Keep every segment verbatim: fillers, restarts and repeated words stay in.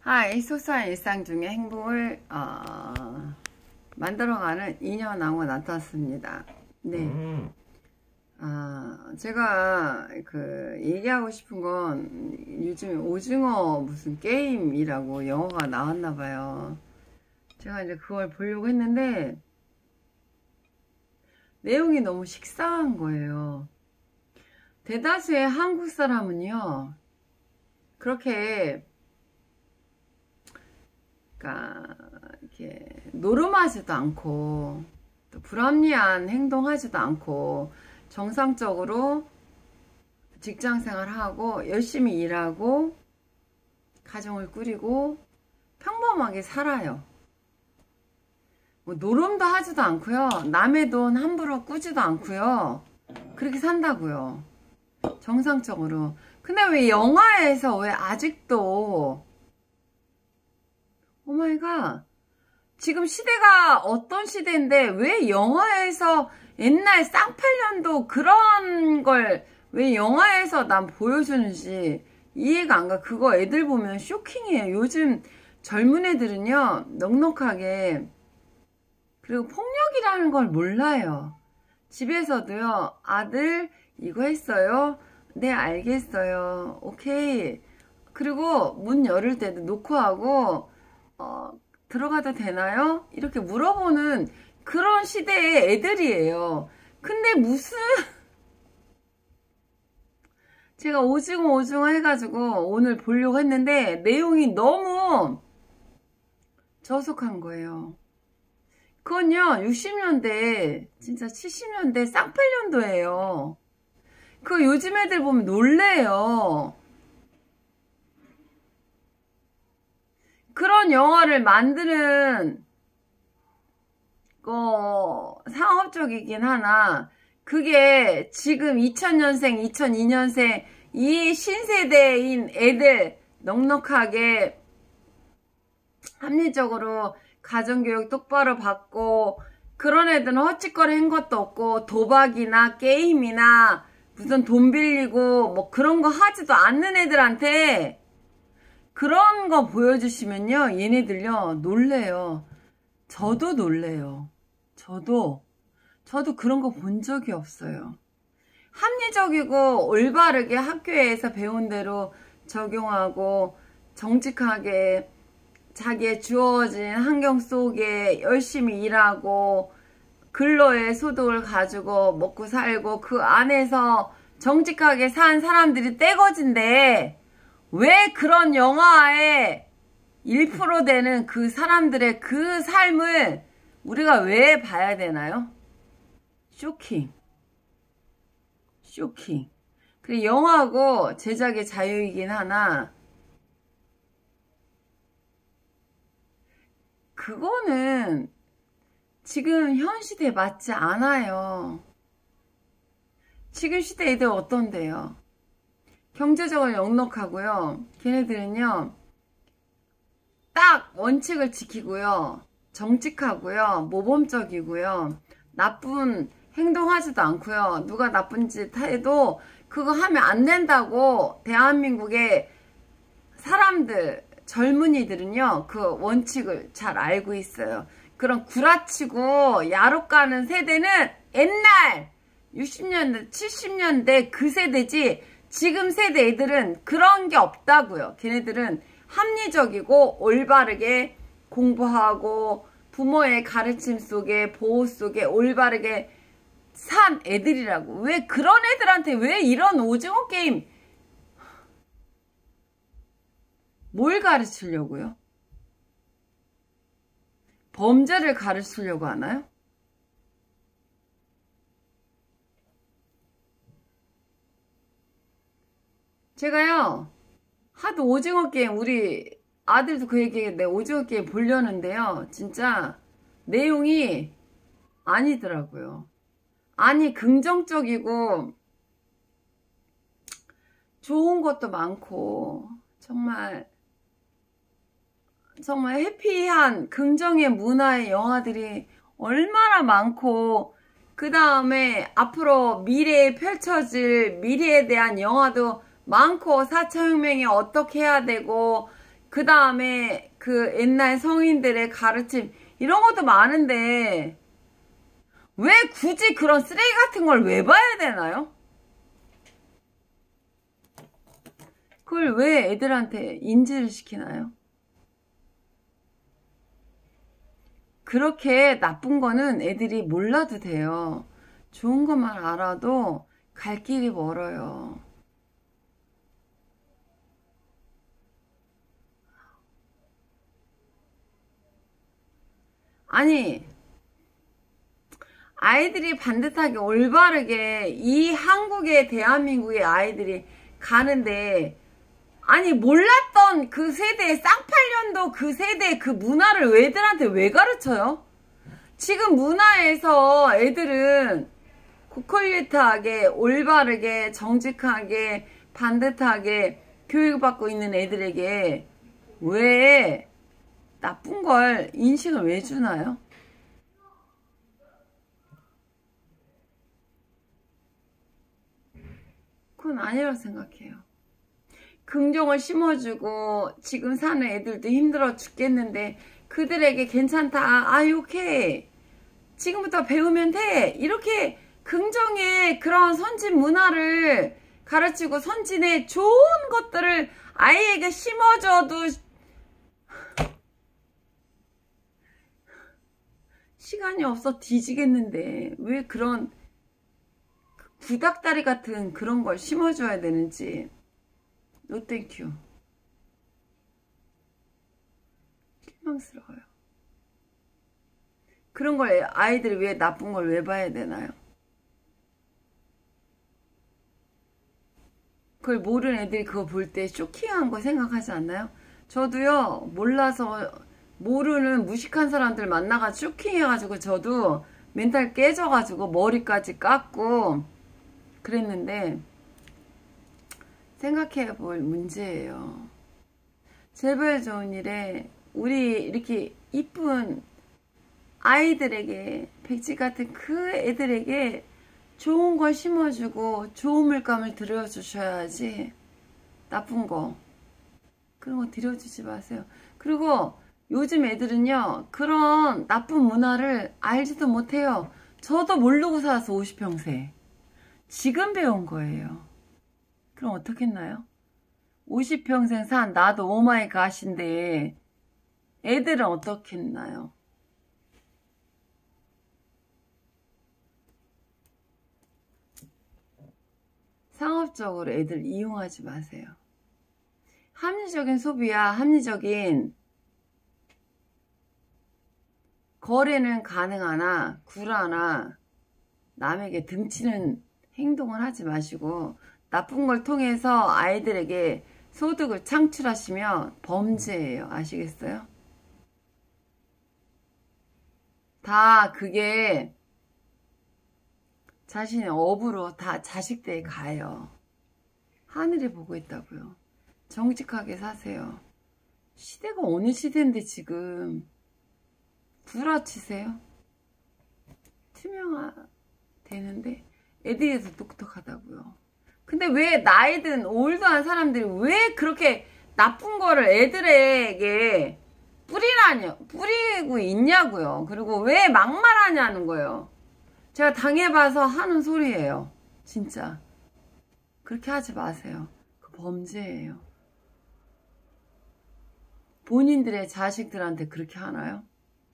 하이, 소소한 일상 중에 행복을 어, 만들어가는 인연왕후 나타났습니다. 네, 음. 아, 제가 그 얘기하고 싶은 건 요즘 오징어 무슨 게임이라고 영어가 나왔나봐요. 제가 이제 그걸 보려고 했는데 내용이 너무 식상한 거예요. 대다수의 한국 사람은요, 그렇게 그러니까 이렇게 노름하지도 않고 또 불합리한 행동하지도 않고 정상적으로 직장생활하고 열심히 일하고 가정을 꾸리고 평범하게 살아요. 뭐 노름도 하지도 않고요, 남의 돈 함부로 꾸지도 않고요, 그렇게 산다고요, 정상적으로. 근데 왜 영화에서 왜 아직도, 오마이갓, 지금 시대가 어떤 시대인데 왜 영화에서 옛날 쌍팔년도 그런 걸 왜 영화에서 난 보여주는지 이해가 안 가. 그거 애들 보면 쇼킹해요. 요즘 젊은 애들은요, 넉넉하게, 그리고 폭력이라는 걸 몰라요. 집에서도요, 아들 이거 했어요? 네, 알겠어요. 오케이. 그리고 문 열을 때도 놓고 하고 어, 들어가도 되나요? 이렇게 물어보는 그런 시대의 애들이에요. 근데 무슨 제가 오징어 오징어 해가지고 오늘 보려고 했는데 내용이 너무 저속한 거예요. 그건요, 육십년대 진짜 칠십년대 쌍팔년도예요. 그거 요즘 애들 보면 놀래요. 그런 영화를 만드는 거 상업적이긴 하나, 그게 지금 이천년생, 이천이년생 이 신세대인 애들 넉넉하게 합리적으로 가정교육 똑바로 받고 그런 애들은 헛짓거리 한 것도 없고 도박이나 게임이나 무슨 돈 빌리고 뭐 그런 거 하지도 않는 애들한테 그런 거 보여주시면요, 얘네들요 놀래요. 저도 놀래요. 저도 저도 그런 거 본 적이 없어요. 합리적이고 올바르게 학교에서 배운 대로 적용하고 정직하게 자기의 주어진 환경 속에 열심히 일하고 근로의 소득을 가지고 먹고 살고 그 안에서 정직하게 산 사람들이 떼거진데, 왜 그런 영화에 일 퍼센트 되는 그 사람들의 그 삶을 우리가 왜 봐야 되나요? 쇼킹. 쇼킹. 그리고 영화고 제작의 자유이긴 하나, 그거는 지금 현 시대에 맞지 않아요. 지금 시대 애들 어떤데요? 경제적으로 넉넉하고요. 걔네들은요, 딱 원칙을 지키고요, 정직하고요, 모범적이고요, 나쁜 행동하지도 않고요, 누가 나쁜 짓 해도 그거 하면 안 된다고 대한민국의 사람들, 젊은이들은요, 그 원칙을 잘 알고 있어요. 그런 구라치고 야로 가는 세대는 옛날 육십년대, 칠십년대 그 세대지, 지금 세대 애들은 그런 게 없다고요. 걔네들은 합리적이고 올바르게 공부하고 부모의 가르침 속에 보호 속에 올바르게 산 애들이라고. 왜 그런 애들한테 왜 이런 오징어 게임, 뭘 가르치려고요? 범죄를 가르치려고 하나요? 제가요, 하도 오징어 게임, 우리 아들도 그 얘기, 내 오징어 게임 보려는데요, 진짜 내용이 아니더라고요. 아니, 긍정적이고 좋은 것도 많고 정말 정말 해피한 긍정의 문화의 영화들이 얼마나 많고, 그 다음에 앞으로 미래에 펼쳐질 미래에 대한 영화도 많고, 사 차 혁명이 어떻게 해야 되고, 그 다음에 그 옛날 성인들의 가르침 이런 것도 많은데 왜 굳이 그런 쓰레기 같은 걸 왜 봐야 되나요? 그걸 왜 애들한테 인지를 시키나요? 그렇게 나쁜 거는 애들이 몰라도 돼요. 좋은 것만 알아도 갈 길이 멀어요. 아니, 아이들이 반듯하게 올바르게 이 한국의 대한민국의 아이들이 가는데 아니 몰랐던 그 세대의 쌍팔년도 그 세대의 그 문화를 애들한테 왜 가르쳐요? 지금 문화에서 애들은 고퀄리티하게 올바르게 정직하게 반듯하게 교육받고 있는 애들에게 왜 나쁜 걸 인식을 왜 주나요? 그건 아니라고 생각해요. 긍정을 심어주고 지금 사는 애들도 힘들어 죽겠는데 그들에게 괜찮다, 아 오케이 지금부터 배우면 돼 이렇게 긍정의 그런 선진 문화를 가르치고 선진의 좋은 것들을 아이에게 심어줘도 시간이 없어 뒤지겠는데 왜 그런 구닥다리 같은 그런 걸 심어줘야 되는지. 노 땡큐. 실망스러워요. 그런 걸 아이들이 왜 나쁜 걸 왜 봐야 되나요? 그걸 모르는 애들이 그거 볼 때 쇼킹한 거 생각하지 않나요? 저도요 몰라서 모르는 무식한 사람들 만나가지고 쇼킹해가지고 저도 멘탈 깨져가지고 머리까지 깎고 그랬는데 생각해 볼 문제예요. 제발 좋은 일에 우리 이렇게 이쁜 아이들에게 백지 같은 그 애들에게 좋은 걸 심어주고 좋은 물감을 들여주셔야지 나쁜 거 그런 거 들여주지 마세요. 그리고 요즘 애들은요 그런 나쁜 문화를 알지도 못해요. 저도 모르고 살아서 오십 평생 지금 배운 거예요. 그럼 어떻겠나요? 오십 평생 산 나도 오마이 갓인데 애들은 어떻겠나요? 상업적으로 애들 이용하지 마세요. 합리적인 소비야 합리적인 거래는 가능하나 구라나 남에게 등치는 행동을 하지 마시고 나쁜 걸 통해서 아이들에게 소득을 창출하시면 범죄예요. 아시겠어요? 다 그게 자신의 업으로 다 자식들에 가요. 하늘이 보고 있다고요. 정직하게 사세요. 시대가 어느 시대인데 지금 구라치세요? 투명화되는데 애들이 더 똑똑하다고요. 근데 왜 나이든 올드한 사람들이 왜 그렇게 나쁜 거를 애들에게 뿌리라냐, 뿌리고 있냐고요. 그리고 왜 막말하냐는 거예요. 제가 당해봐서 하는 소리예요. 진짜. 그렇게 하지 마세요. 그 범죄예요. 본인들의 자식들한테 그렇게 하나요?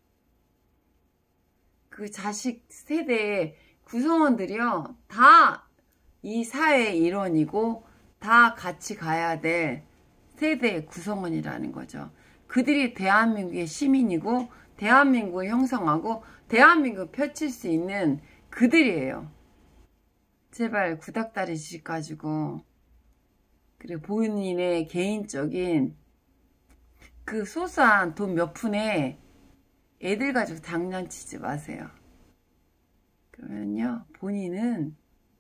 그 자식 세대의 구성원들이요. 다 이 사회의 일원이고 다 같이 가야 될 세대의 구성원이라는 거죠. 그들이 대한민국의 시민이고 대한민국을 형성하고 대한민국을 펼칠 수 있는 그들이에요. 제발 구닥다리 집 가지고 그리고 본인의 개인적인 그 소소한 돈 몇 푼에 애들 가지고 장난치지 마세요. 그러면요 본인은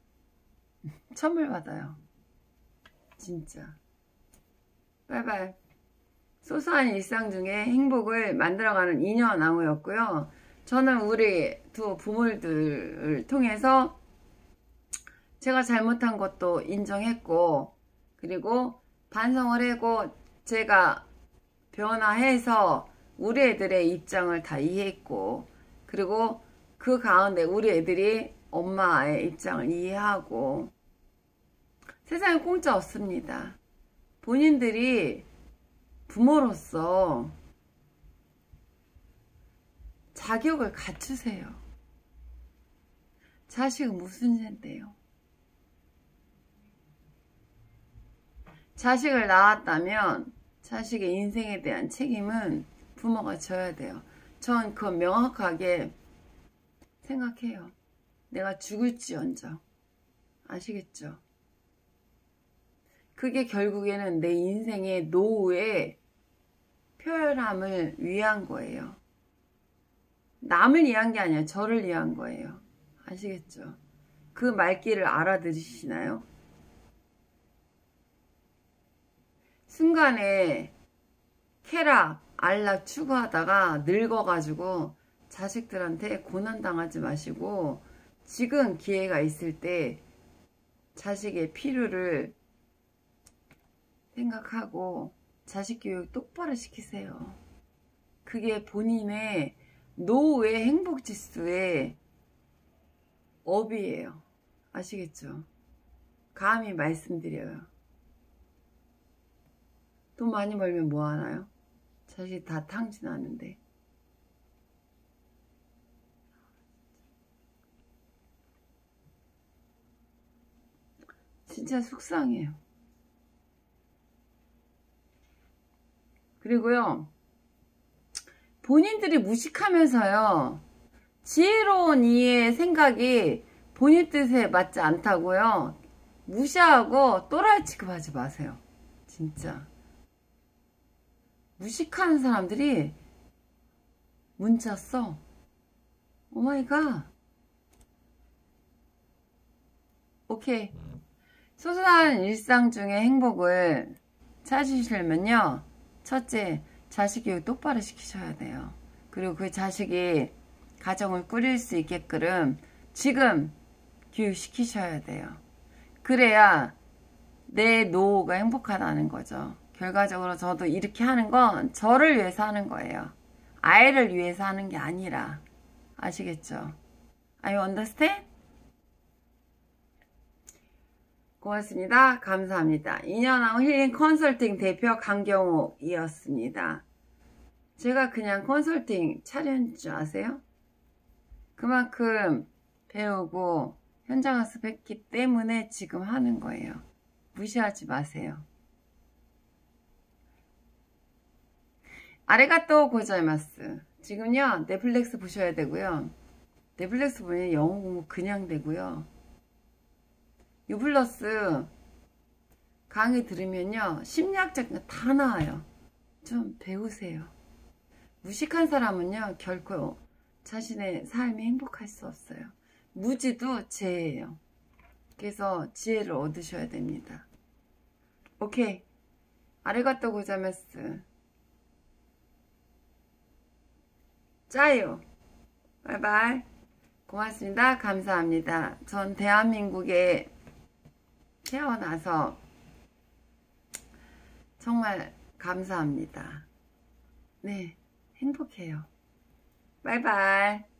천물 받아요. 진짜. 빠이빠이. 소소한 일상 중에 행복을 만들어가는 인연나무였고요. 저는 우리 두 부모들을 통해서 제가 잘못한 것도 인정했고 그리고 반성을 하고 제가 변화해서 우리 애들의 입장을 다 이해했고, 그리고 그 가운데 우리 애들이 엄마의 입장을 이해하고, 세상에 공짜 없습니다. 본인들이 부모로서 자격을 갖추세요. 자식은 무슨 죄인데요? 자식을 낳았다면 자식의 인생에 대한 책임은 부모가 져야 돼요. 전 그건 명확하게 생각해요. 내가 죽을지언정. 아시겠죠? 그게 결국에는 내 인생의 노후의 표현함을 위한 거예요. 남을 위한 게 아니라 저를 위한 거예요. 아시겠죠? 그 말귀를 알아들으시나요? 순간에 쾌락, 안락 추구하다가 늙어가지고 자식들한테 고난당하지 마시고 지금 기회가 있을 때 자식의 필요를 생각하고 자식 교육 똑바로 시키세요. 그게 본인의 노후의 행복 지수의 업이에요. 아시겠죠? 감히 말씀드려요. 돈 많이 벌면 뭐 하나요? 자식 다 탕진하는데. 진짜 속상해요. 그리고요, 본인들이 무식하면서요, 지혜로운 이의 생각이 본인 뜻에 맞지 않다고요, 무시하고 또라이 취급하지 마세요. 진짜. 무식한 사람들이 문자 써. 오마이갓. 오케이. 소소한 일상 중에 행복을 찾으시려면요, 첫째, 자식 교육 똑바로 시키셔야 돼요. 그리고 그 자식이 가정을 꾸릴 수 있게끔 지금 교육시키셔야 돼요. 그래야 내 노후가 행복하다는 거죠. 결과적으로 저도 이렇게 하는 건 저를 위해서 하는 거예요. 아이를 위해서 하는 게 아니라. 아시겠죠? Are you understand? 고맙습니다. 감사합니다. 인연왕 힐링 컨설팅 대표 강경옥이었습니다. 제가 그냥 컨설팅 차려인 줄 아세요? 그만큼 배우고 현장 학습했기 때문에 지금 하는 거예요. 무시하지 마세요. 아리가또 고자이마스. 지금요, 넷플릭스 보셔야 되고요. 넷플릭스 보면 영어 공부 그냥 되고요. 유플러스 강의 들으면요, 심리학적 다 나와요. 좀 배우세요. 무식한 사람은요, 결코 자신의 삶이 행복할 수 없어요. 무지도 죄예요. 그래서 지혜를 얻으셔야 됩니다. 오케이. 아리가또 고자이마스. 짜요. 바이바이. 고맙습니다. 감사합니다. 전 대한민국에 태어나서 정말 감사합니다. 네, 행복해요. 바이바이.